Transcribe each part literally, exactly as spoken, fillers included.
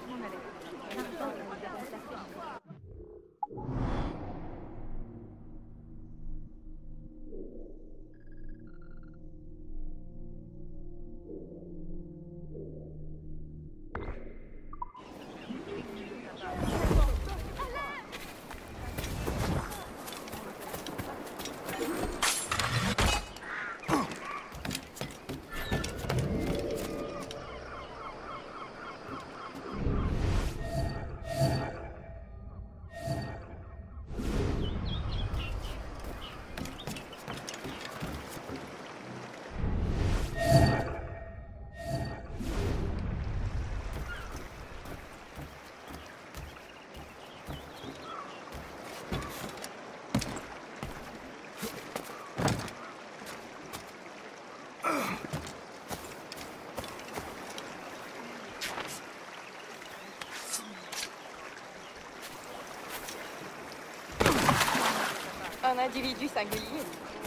Un individu singulier.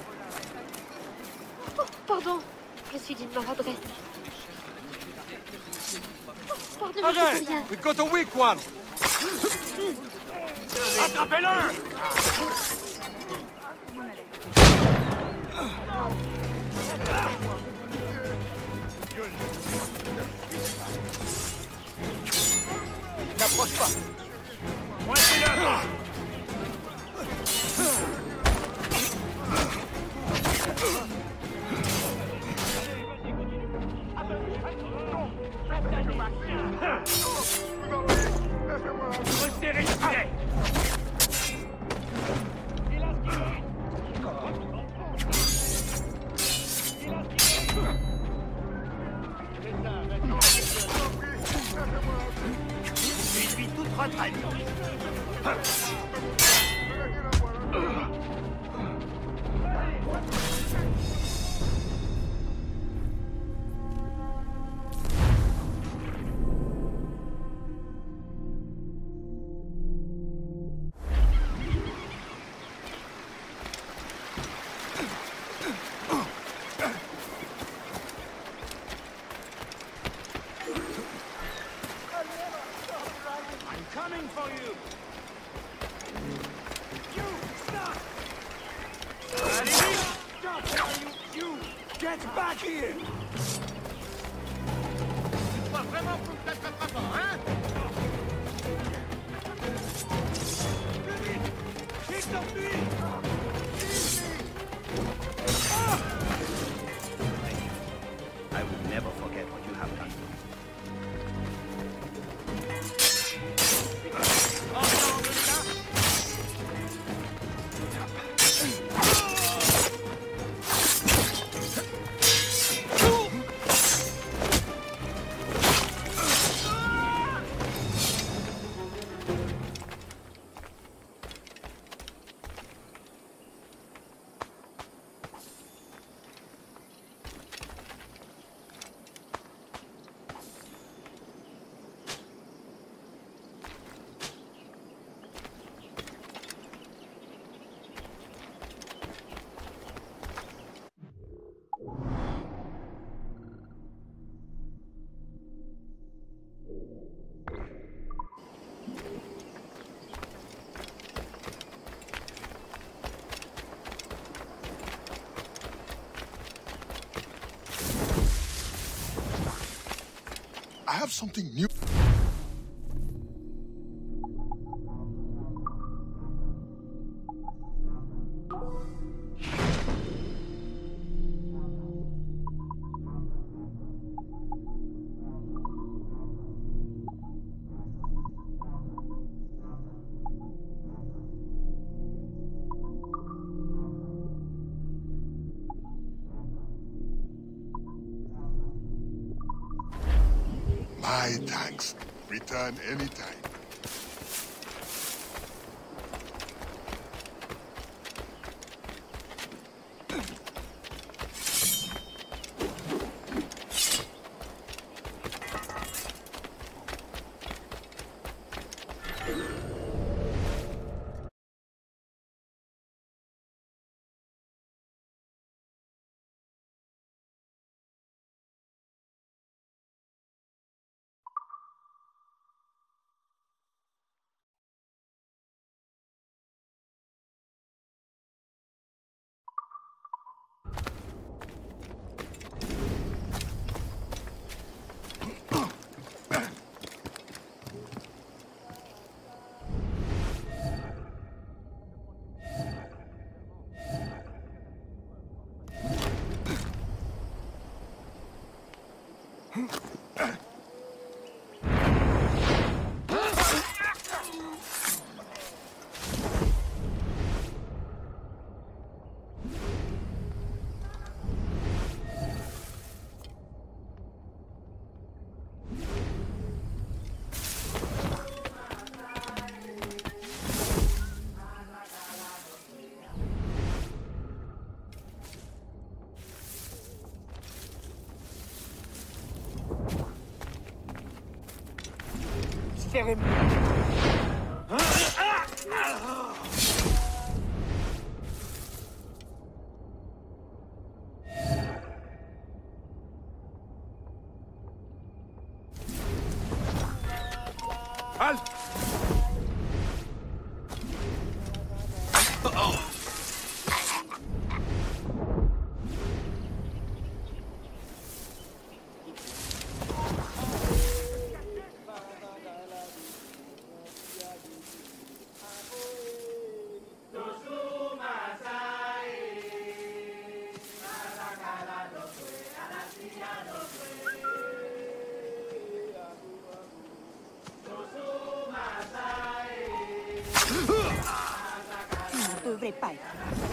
Oh, pardon, je suis d'une maladresse. Oh, pardon, je ne sais rien. We've got a weak one! Attrapez-le! N'approche pas! Coincez-le! Je suis toute retraite. Coming for you! You, stop! Allez, stop! You, you, get back here! Tu crois vraiment qu'on ne t'attrapera pas, hein? Keep the beat! I will never forget what you have done. I have something new. My thanks. Return anytime. enterrez-moi. Halte! Ne devrait pas être.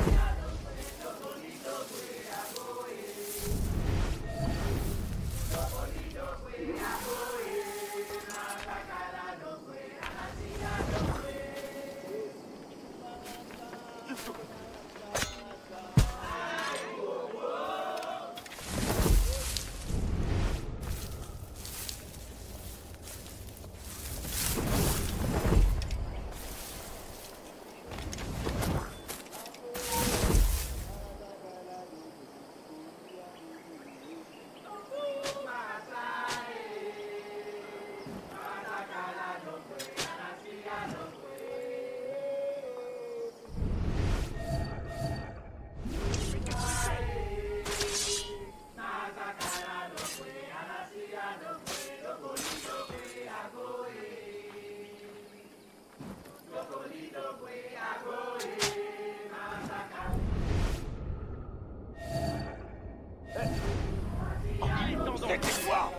C'était quoi?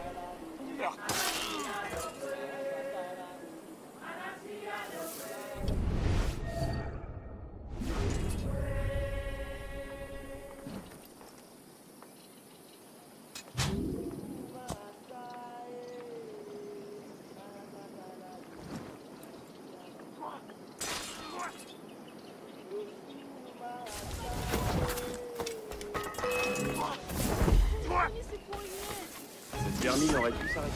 Cette vermine aurait dû s'arrêter.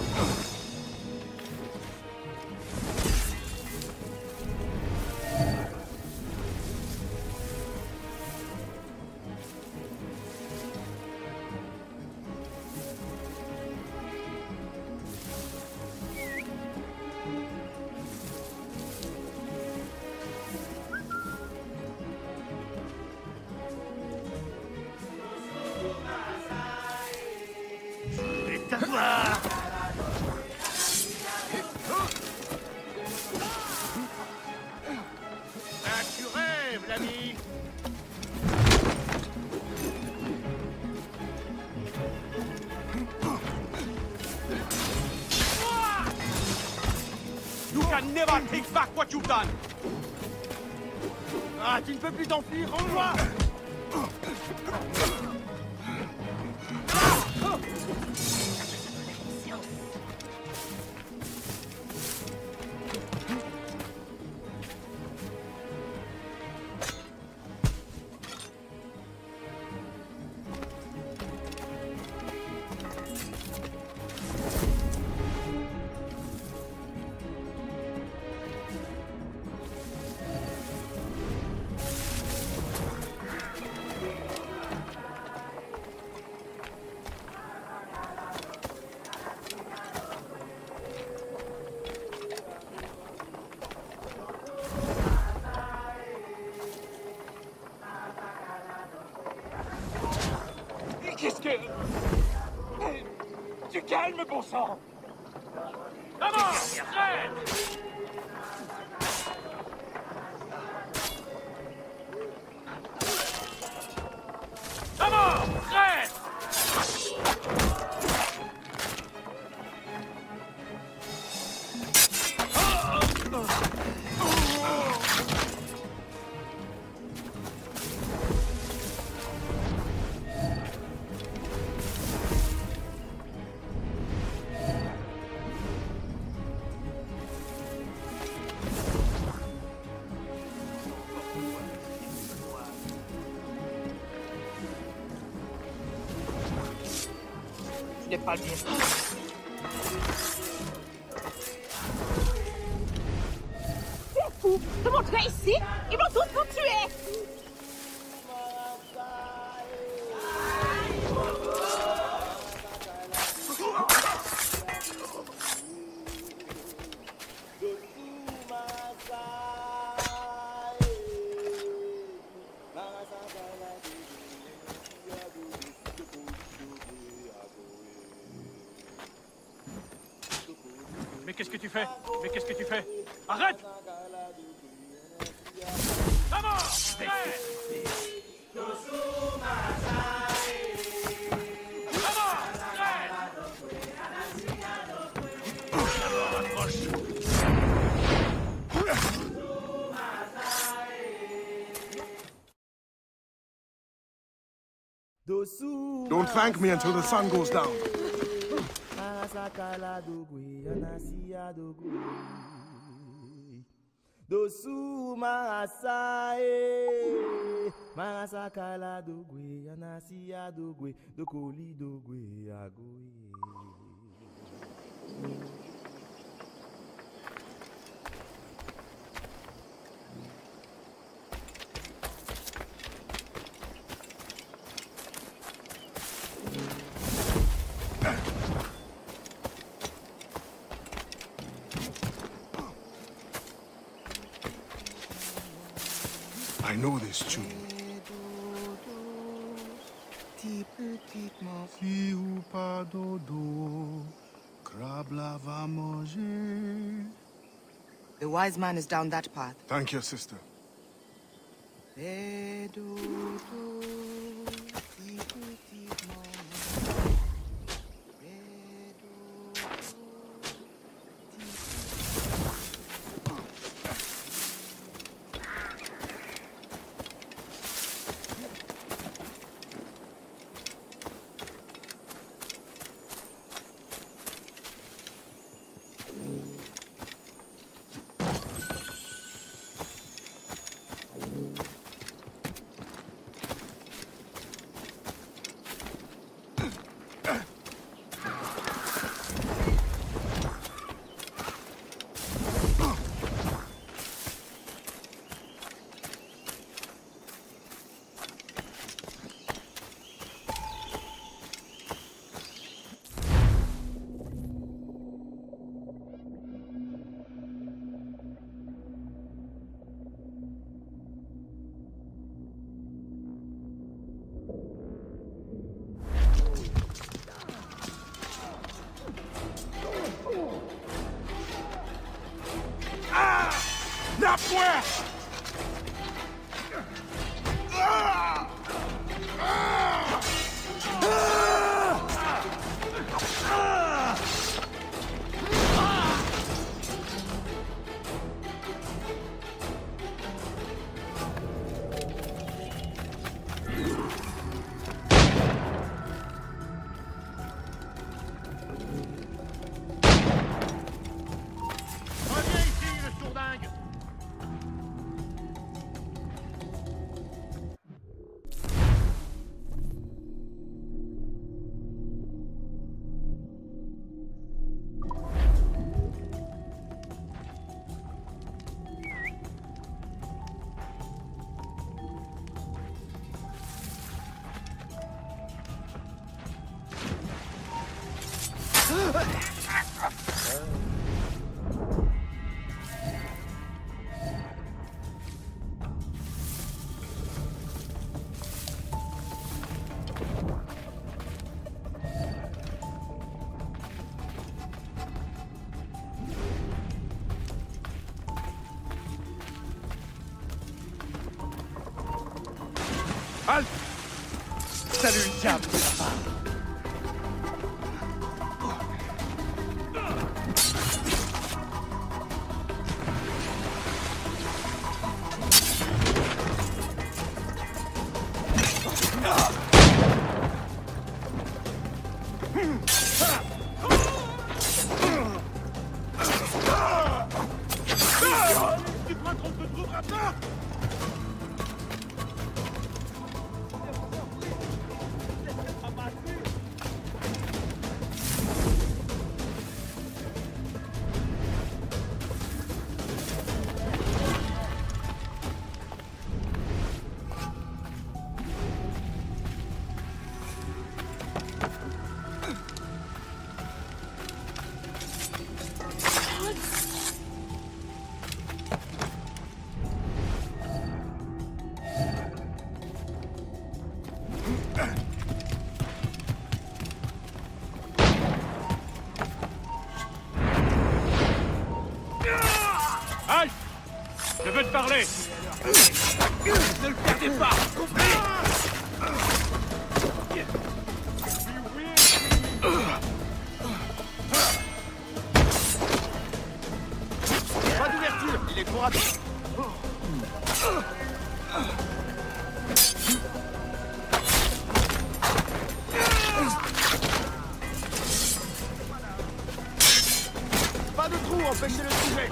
Never take back what you've done. Ah, tu ne peux plus t'enfuir, rends-moi. Qu'est-ce que... Tu calmes, bon sang. Maman, arrête. Maman, arrête. Ce n'est pas bien. fous. Te montrer ici, ils vont tous nous tuer. Mais qu'est-ce que tu fais? Mais qu'est-ce que tu fais? Arrête! À mort! Don't thank me until the sun goes down. Dosu maasae Marasakala dogwe Anasia dogwe Dokoli dogwe Agoye. I know this tune. Si ou pas dodo, crabe la va manger. The wise man is down that path. Thank you, sister. La poire! Halte! Salut le diable! parler. Ne le perdez pas. Pas d'ouverture, il est trop rapide. Pas de trou, empêchez le sujet.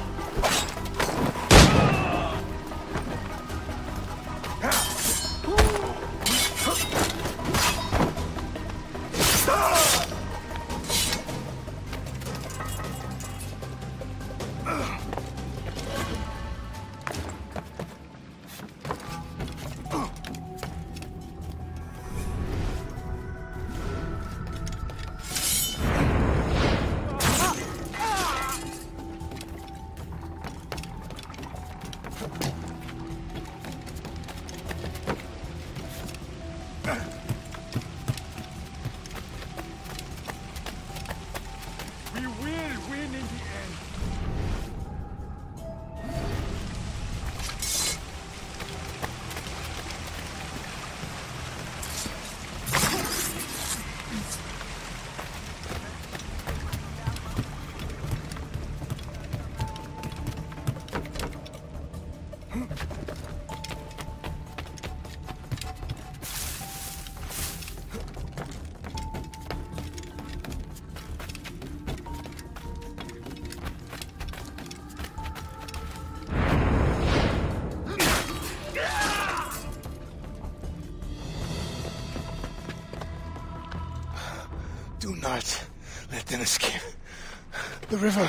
Do not let them escape. The river.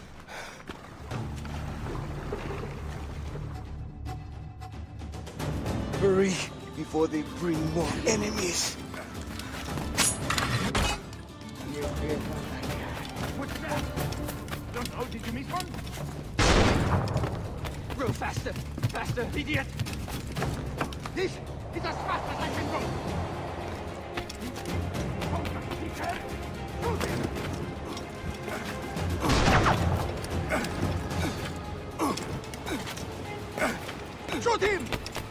Hurry before they bring more enemies. What's that? Don't know, did you miss one? Row faster! Faster, idiot! This is as fast as I can go! Shoot him!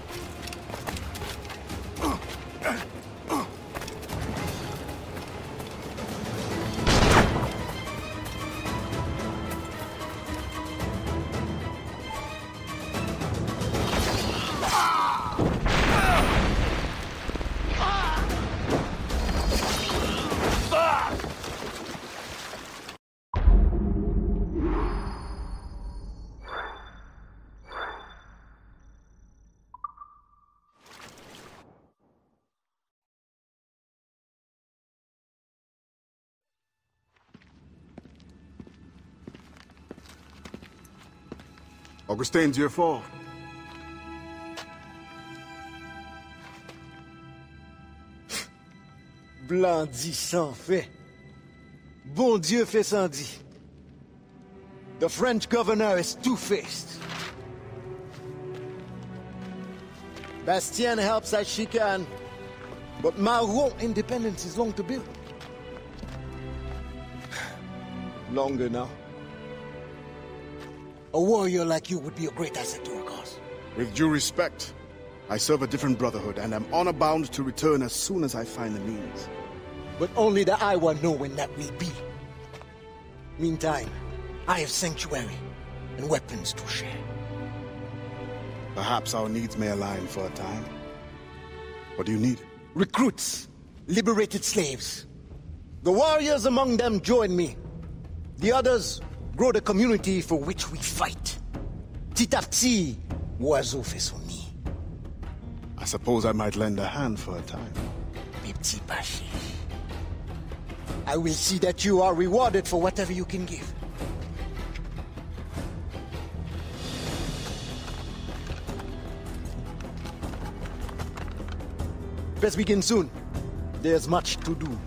Augustin Dieufort. Blanc dit sans fait. Bon Dieu fait sans dit. The French governor is two-faced. Bastien helps as she can, but Maroon independence is long to build. Longer now. A warrior like you would be a great asset to our cause. With due respect, I serve a different brotherhood, and am honor-bound to return as soon as I find the means. But only the Iowa know when that will be. Meantime, I have sanctuary and weapons to share. Perhaps our needs may align for a time. What do you need? Recruits, liberated slaves. The warriors among them join me. The others grow the community for which we fight. Petit à petit, oiseau fait son nid. I suppose I might lend a hand for a time. Mes petits bâchés. I will see that you are rewarded for whatever you can give. Let's begin soon. There's much to do.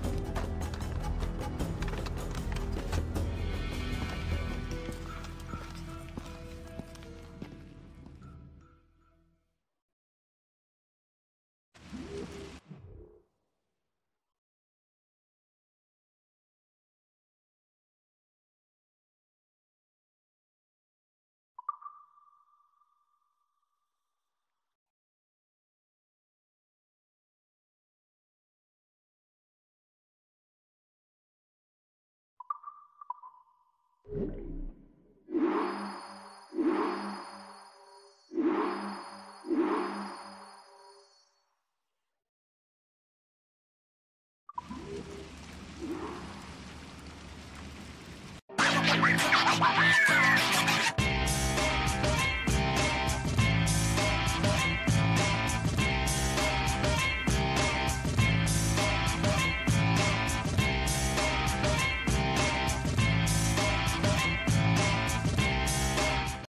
We'll be right back.